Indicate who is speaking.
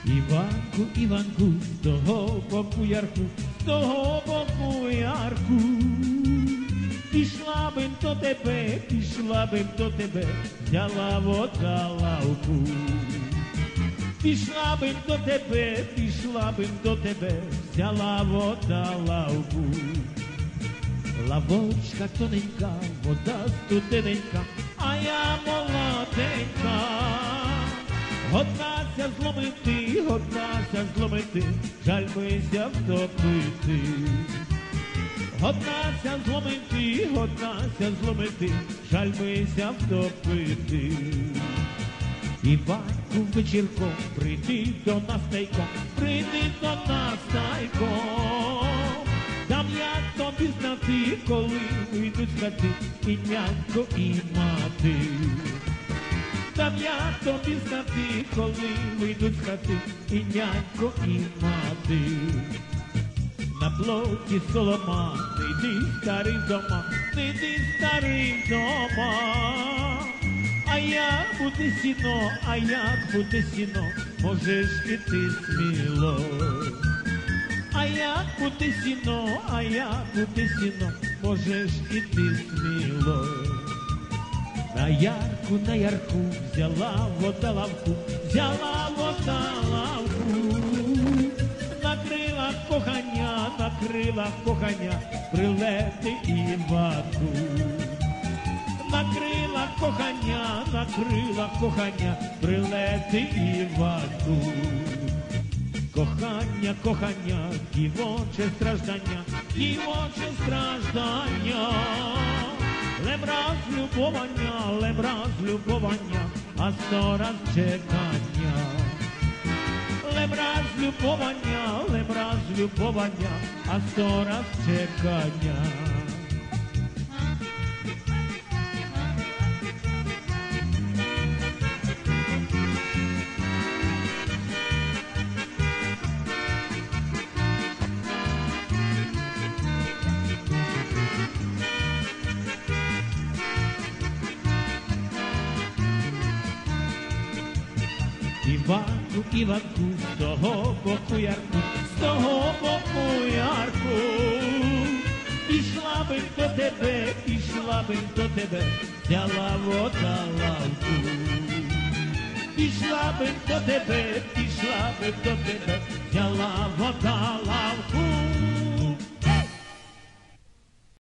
Speaker 1: Іванку, Іванку, з того боку ярку, з того боку ярку. Пішла бим до тебе, пішла бим до тебе, взяла вода лавку. Пішла бим до тебе, пішла бим до тебе, взяла вода лавку. Лавочка тоненька, вода студененька, а я молоденька. Годнася зломити, годнася зломити, жаль бися втопити. Годнася зломити, годнася зломити, жаль бися втопити. Іванку вечірком, прийди до нас тайком, прийди до нас тайком. Дам я тобі знати, коли вийдуть з хати і нянько, і мати. Дам я тобі знати, коли вийдуть з хати і нянько, і мати. На плоті солома, не йди старий дома, не йди старий дома. А як буде сіно, а як буде сіно, можеш іти сміло. А як буде сіно, а як буде сіно, можеш іти сміло. На ярку взяла вода лавку, взяла вода лавку. Накрила кохання, прилети Іванку. Накрила кохання, прилети Іванку. Кохання, кохання, дівоче страждання, дівоче страждання. Лем раз любовання, а 100 раз чекання. Лем раз любовання, а 100 раз чекання. Іванку, Іванку, з того боку ярку, з того боку ярку. Пішла бим до тебе, пішла бим до тебе, взяла вода лавку. Пішла бим до тебе, пішла бим до тебе, взяла вода лавку.